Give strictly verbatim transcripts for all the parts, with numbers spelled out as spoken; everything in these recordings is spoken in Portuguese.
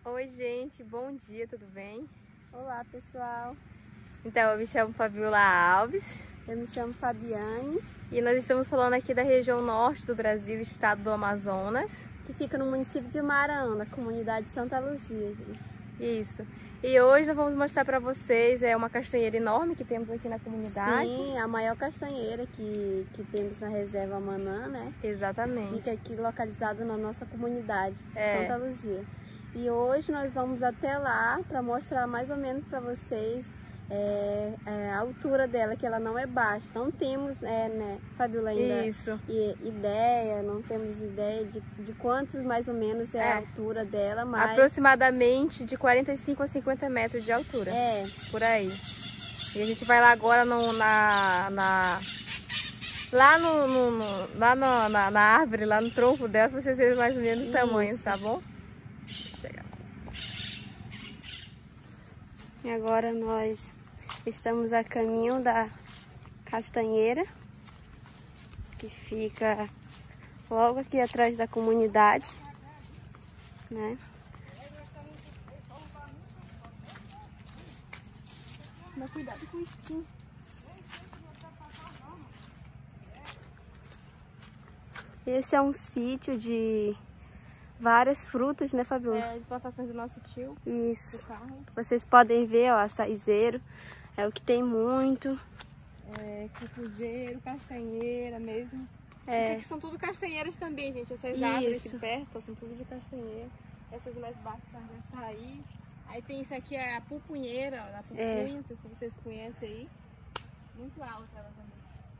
Oi gente, bom dia, tudo bem? Olá pessoal, Então, eu me chamo Fabiola Alves eu me chamo Fabiane e nós estamos falando aqui da região norte do Brasil, estado do Amazonas. Que fica no município de Maranhão, na comunidade Santa Luzia, gente. Isso. E hoje nós vamos mostrar para vocês é uma castanheira enorme que temos aqui na comunidade. Sim, a maior castanheira que, que temos na reserva Manã, né? Exatamente. Fica aqui localizada na nossa comunidade, É. Santa Luzia. E hoje nós vamos até lá para mostrar mais ou menos para vocês é, é, a altura dela, que ela não é baixa. Não temos, é, né, Fabiola, ainda Isso. i- ideia, não temos ideia de, de quantos mais ou menos é, É. a altura dela, mas... Aproximadamente de quarenta e cinco a cinquenta metros de altura. É, Por aí. E a gente vai lá agora no, na, na... Lá, no, no- no- lá no- na, na árvore, lá no tronco dela, pra vocês verem mais ou menos o tamanho, Isso. tá bom? Chegar. e agora nós estamos a caminho da castanheira, que fica logo aqui atrás da comunidade, né? Mas cuidado com o espinho. Esse é um sítio de várias frutas, né, Fabiola? É, de plantações do nosso tio, Isso. do carro. Vocês podem ver, ó, açaizeiro é o que tem muito. É, cupuzeiro, castanheira mesmo. É. Esses aqui são tudo castanheiras também, gente. Essas Isso. árvores aqui perto ó, são tudo de castanheira. Essas mais baixas são de açaí. Aí tem isso aqui, é a pupunheira, ó, a pupunha, É. não sei se vocês conhecem aí. Muito alta ela também.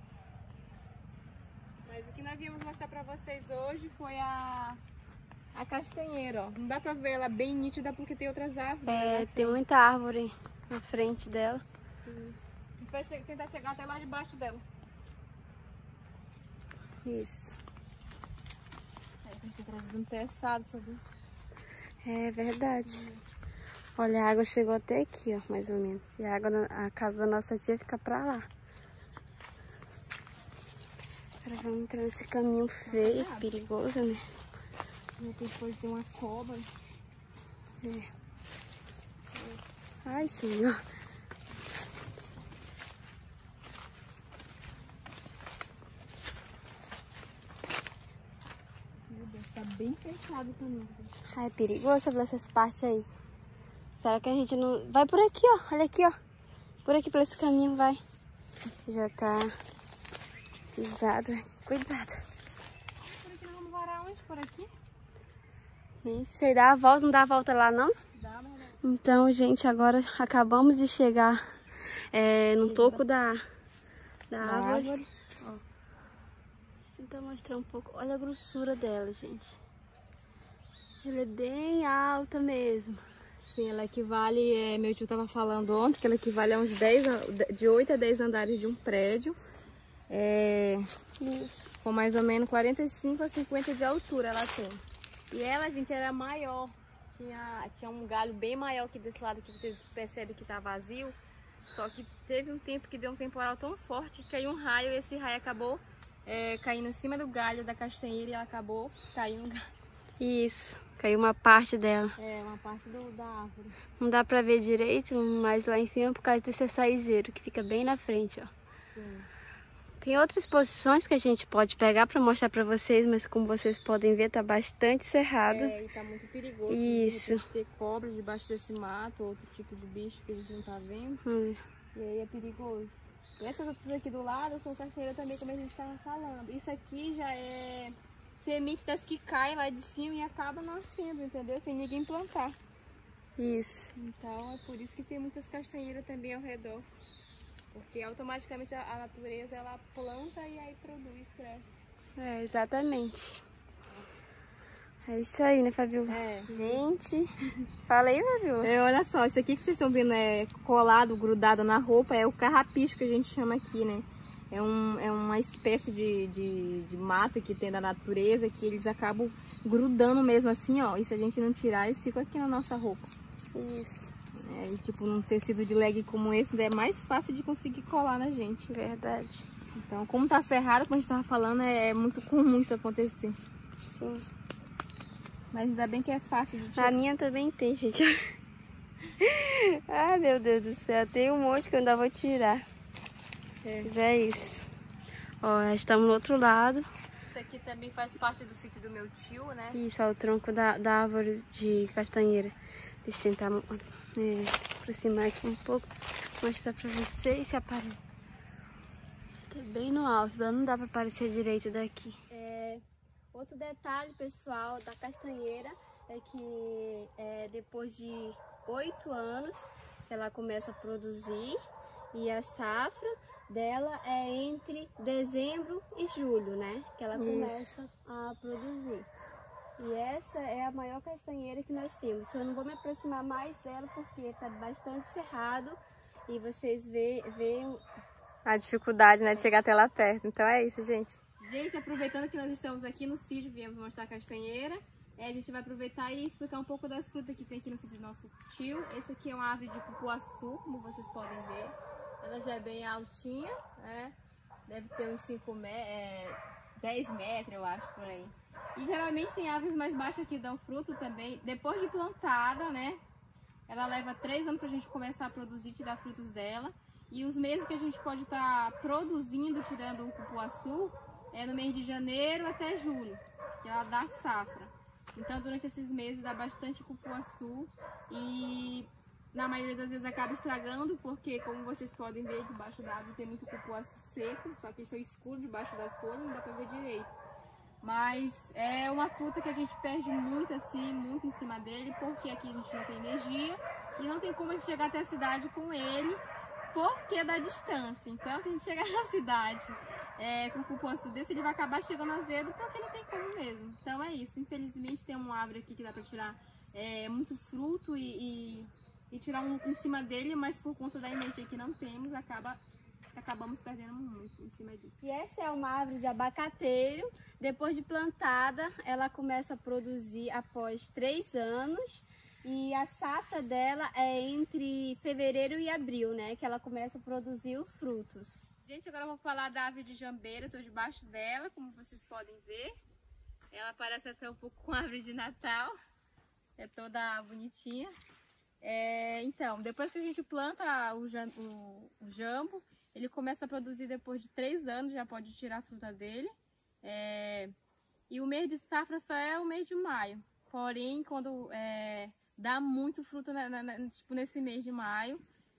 Mas o que nós viemos mostrar pra vocês hoje foi a, a castanheira, ó. Não dá pra ver ela bem nítida porque tem outras árvores. É, né? tem muita árvore na frente dela. Sim. A gente vai che- tentar chegar até lá debaixo dela. Isso. Aí tem que ter trazido um teçado, sabe? É verdade. Olha, a água chegou até aqui, ó, mais ou menos. E a água, na- a casa da nossa tia fica pra lá. Agora vamos entrar nesse caminho feio, perigoso, né? De repente pode ter uma cobra. É. Ai, senhor. Meu Deus, tá bem fechado também. Ai, é perigoso ver essas partes aí. Será que a gente não... Vai por aqui, ó. Olha aqui, ó. Por aqui, por esse caminho, vai. Já tá pisado. Cuidado. Por aqui nós vamos varar onde? Por aqui? Isso aí, dá a volta, não dá a volta lá, não? Dá, mas não. Então, gente, agora acabamos de chegar é, no toco da, da Da árvore. árvore. Ó. Deixa eu tentar mostrar um pouco. Olha a grossura dela, gente. Ela é bem alta mesmo. Sim, ela equivale, é, meu tio tava falando ontem, que ela equivale a uns dez, an- de oito a dez andares de um prédio. É, Isso. com mais ou menos quarenta e cinco a cinquenta de altura ela tem. E ela, gente, era maior. Tinha, tinha um galho bem maior que desse lado que vocês percebem que tá vazio. Só que teve um tempo que deu um temporal tão forte que caiu um raio e esse raio acabou é, caindo em cima do galho da castanheira e ela acabou caindo no galho. Isso. Caiu uma parte dela. É, uma parte do, da árvore. Não dá pra ver direito, mas lá em cima por causa desse açaizeiro que fica bem na frente, ó. Sim. Tem outras posições que a gente pode pegar pra mostrar pra vocês, mas como vocês podem ver, tá bastante cerrado. É, e tá muito perigoso. Isso. De repente ter cobra debaixo desse mato, outro tipo de bicho que a gente não tá vendo. Hum. E aí é perigoso. E essas outras aqui do lado são castanheiras também, como a gente tava falando. Isso aqui já é semente das que caem lá de cima e acaba nascendo, entendeu? Sem ninguém plantar. Isso. Então é por isso que tem muitas castanheiras também ao redor. Porque automaticamente a, a natureza ela planta e aí produz, cresce. É, exatamente. É isso aí, né, Fabiola? É. Gente, fala aí, Fabiola. É, olha só, isso aqui que vocês estão vendo é colado, grudado na roupa, é o carrapicho que a gente chama aqui, né? É, um, é uma espécie de, de, de mato que tem da natureza que eles acabam grudando mesmo assim, ó. E se a gente não tirar, eles ficam aqui na nossa roupa. Isso. É, e tipo, num tecido de leg como esse, é mais fácil de conseguir colar na gente. Verdade. Então, como tá cerrado, como a gente tava falando, é muito comum isso acontecer. Sim. Mas ainda bem que é fácil de tirar. A minha também tem, gente. Ai, meu Deus do céu. Tem um monte que eu ainda vou tirar. É. Mas é isso. Ó, já estamos no outro lado. Isso aqui também faz parte do sítio do meu tio, né? Isso, ó, o tronco da, da árvore de castanheira. Deixa eu tentar é, aproximar aqui um pouco. Mostrar pra vocês se aparece. Tá bem no alto, não dá pra aparecer direito daqui. É, outro detalhe, pessoal, da castanheira é que é, depois de oito anos ela começa a produzir e a safra dela é entre dezembro e julho, né? Que ela Isso. começa a produzir. E essa é a maior castanheira que nós temos. Eu não vou me aproximar mais dela porque está bastante cerrado e vocês veem a dificuldade, né, de chegar até lá perto. Então é isso, gente. Gente, aproveitando que nós estamos aqui no sítio, viemos mostrar a castanheira. É, a gente vai aproveitar e explicar um pouco das frutas que tem aqui no sítio do nosso tio. Esse aqui é uma árvore de cupuaçu, como vocês podem ver. Ela já é bem altinha, né? Deve ter uns cinco metros, é, dez metros, eu acho, por aí. E geralmente tem árvores mais baixas que dão fruto também. Depois de plantada, né? Ela leva três anos pra gente começar a produzir, tirar frutos dela. E os meses que a gente pode estar tá produzindo, tirando o cupuaçu, é no mês de janeiro até julho, que ela dá safra. Então durante esses meses dá bastante cupuaçu e na maioria das vezes acaba estragando, porque como vocês podem ver, debaixo da árvore tem muito cupuaçu seco, só que isso é escuro debaixo das folhas, não dá pra ver direito. Mas é uma fruta que a gente perde muito assim, muito em cima dele, porque aqui a gente não tem energia e não tem como a gente chegar até a cidade com ele, porque da distância. Então se a gente chegar na cidade é, com o cupuaçu desse, ele vai acabar chegando azedo, porque não tem como mesmo. Então é isso, infelizmente tem uma árvore aqui que dá pra tirar é, muito fruto e, e, e tirar um em cima dele, mas por conta da energia que não temos, acaba, acabamos perdendo muito em cima disso. E essa é uma árvore de abacateiro. Depois de plantada, ela começa a produzir após três anos. E a safra dela é entre fevereiro e abril, né? Que ela começa a produzir os frutos. Gente, agora eu vou falar da árvore de jambeira. Estou debaixo dela, como vocês podem ver. Ela parece até um pouco com a árvore de Natal. É toda bonitinha. É, então, depois que a gente planta o, jam, o, o jambo, ele começa a produzir depois de três anos, já pode tirar a fruta dele. É, e o mês de safra só é o mês de maio. Porém, quando é, dá muito fruto na, na, tipo, nesse mês de maio.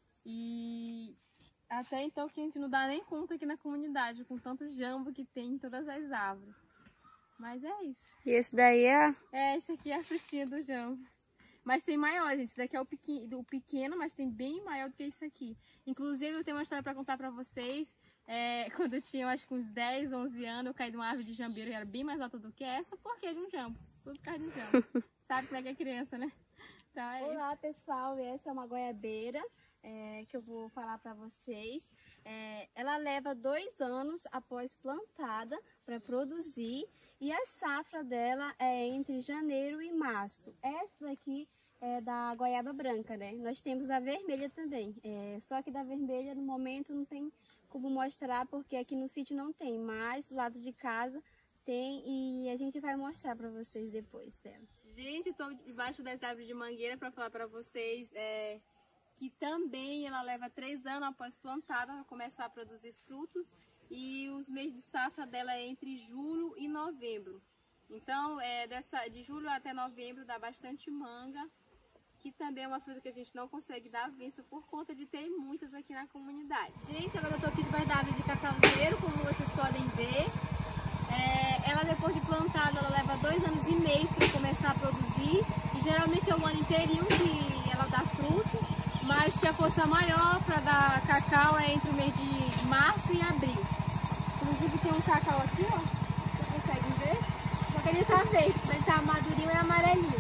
E até então que a gente não dá nem conta aqui na comunidade, com tanto jambo que tem em todas as árvores. Mas é isso. E esse daí é? É, esse aqui é a frutinha do jambo. Mas tem maior, gente. Esse daqui é o pequeno, o pequeno, mas tem bem maior do que isso aqui. Inclusive, eu tenho uma história para contar para vocês. É, quando eu tinha, acho que uns dez, onze anos, eu caí de uma árvore de jambeiro que era bem mais alta do que essa, porque de um jambo. Tudo por causa de um jambo. Sabe como é que é criança, né? Então, é Olá, isso. pessoal. Essa é uma goiabeira é, que eu vou falar para vocês. É, ela leva dois anos após plantada para produzir. E a safra dela é entre janeiro e março. Essa daqui é da goiaba branca, né? Nós temos da vermelha também. É, só que da vermelha, no momento, não tem como mostrar, porque aqui no sítio não tem. Mas do lado de casa tem e a gente vai mostrar para vocês depois dela. Gente, estou debaixo das árvores de mangueira para falar para vocês é, que também ela leva três anos após plantada para começar a produzir frutos. E os meses de safra dela é entre julho e novembro. Então, é dessa, de julho até novembro dá bastante manga, que também é uma fruta que a gente não consegue dar vista por conta de ter muitas aqui na comunidade. Gente, agora eu estou aqui debaixo da árvore de cacauzeiro, como vocês podem ver. É, ela depois de plantada, ela leva dois anos e meio para começar a produzir. E geralmente é o ano inteirinho que ela dá fruto, mas que a força maior para dar cacau é entre o mês de março e abril. Inclusive tem um cacau aqui, ó, vocês conseguem ver? Só que ele tá verde, ele tá madurinho e amarelinho.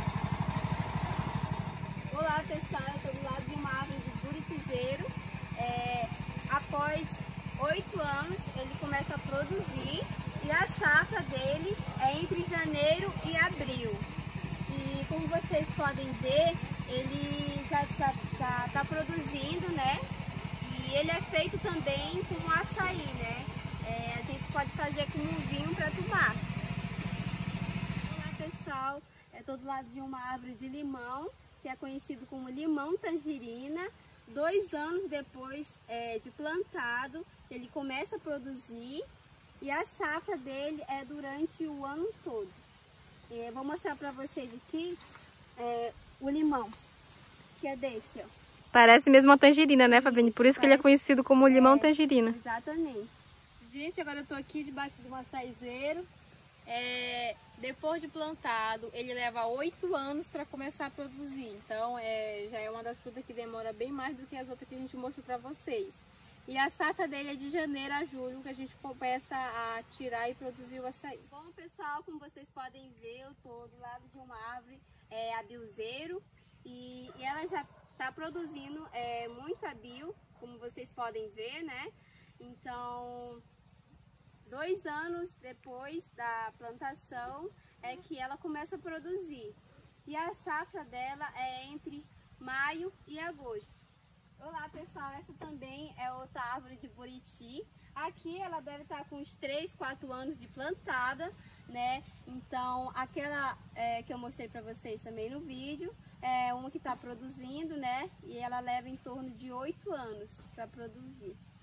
Olá, pessoal, eu tô do lado de uma árvore de buritizeiro. É, após oito anos ele começa a produzir e a safra dele é entre janeiro e abril. E como vocês podem ver, ele já tá, já tá produzindo, né? E ele é feito também com açaí, né? É, a gente pode fazer como um vinho para tomar. Olá, pessoal, estou do lado de uma árvore de limão, que é conhecido como limão tangerina. Dois anos depois é, de plantado, ele começa a produzir e a safra dele é durante o ano todo. É, vou mostrar para vocês aqui é, o limão, que é desse, ó. Parece mesmo uma tangerina, né, Fabiane? Por isso que ele é conhecido como limão é, tangerina. Exatamente. Gente, agora eu tô aqui debaixo do açaizeiro. É, depois de plantado, ele leva oito anos para começar a produzir. Então, é, já é uma das frutas que demora bem mais do que as outras que a gente mostrou para vocês. E a safra dele é de janeiro a julho, que a gente começa a tirar e produzir o açaí. Bom, pessoal, como vocês podem ver, eu tô do lado de uma árvore é, abilzeiro. E, e ela já está produzindo é, muito abil, como vocês podem ver, né? Então, dois anos depois da plantação é que ela começa a produzir. E a safra dela é entre maio e agosto. Olá, pessoal, essa também é outra árvore de buriti. Aqui ela deve estar com uns três, quatro anos de plantada, né? Então, aquela é, que eu mostrei para vocês também no vídeo, é uma que está produzindo, né? E ela leva em torno de oito anos para produzir.